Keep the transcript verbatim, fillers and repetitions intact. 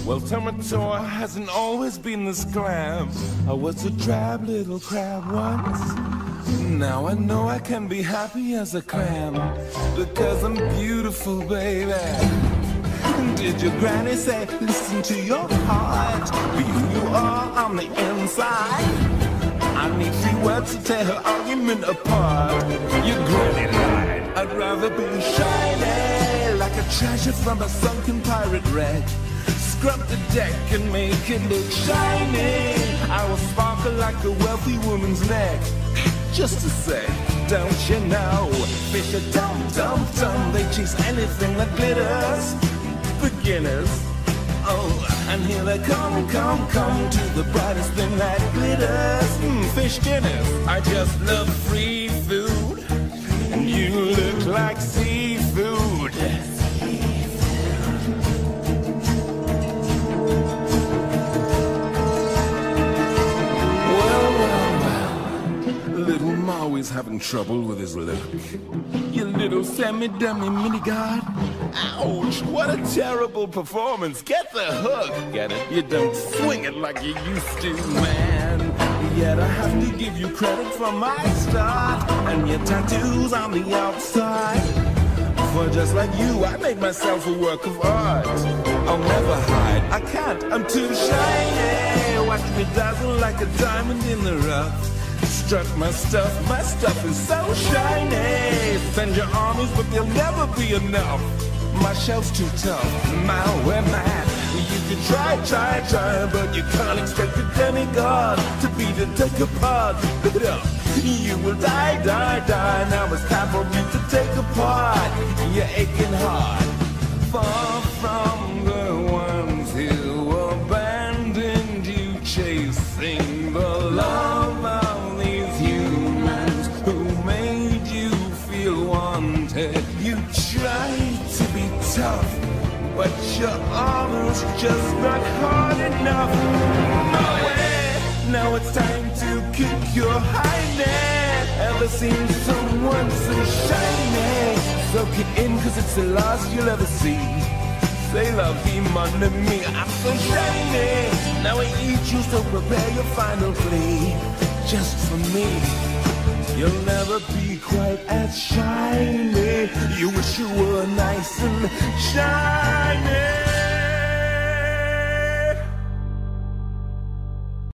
Well, Tomator hasn't always been this glam. I was a drab little crab once. Now I know I can be happy as a clam, because I'm beautiful, baby. Did your granny say, listen to your heart, be who you are on the inside? I need three words to tear her argument apart. Your granny lied. I'd rather be shiny, like a treasure from a sunken pirate wreck. Scrub the deck and make it look shiny. I will sparkle like a wealthy woman's neck. Just to say, don't you know, fish are dumb, dumb, dumb. They chase anything that glitters. Beginners, oh, and here they come, come, come to the brightest thing that glitters. Mm, fish dinners. I just love free food, and you look like seafood. Well, well, well, little Maui's having trouble with his look. You little semi-dummy mini-god. Ouch, what a terrible performance. Get the hook. Get it? You don't swing it like you used to, man. Yet I have to give you credit for my start and your tattoos on the outside. For just like you, I made myself a work of art. I'll never hide, I can't, I'm too shiny. Watch me dazzle like a diamond in the rough. Strut my stuff, my stuff is so shiny. Send your armies, but they'll never be enough. My shell's too tough, my, where man. You can try, try, try, but you can't expect a demigod to beat and take apart. Pick it up, you will die, die, die. Now it's time for me to take apart your aching heart. Far from the ones who abandoned you, chasing the love of these humans who made you feel wanted. You tried to be tough, but your armor's just not hard enough. No way. Now it's time to kick your highness. Ever seen someone so shiny? Soak it in, cause it's the last you'll ever see. Say love him under me, I'm so shiny. Now I eat you, so prepare your final plea. Just for me, you'll never be quite as shiny. You wish you were nice and shiny.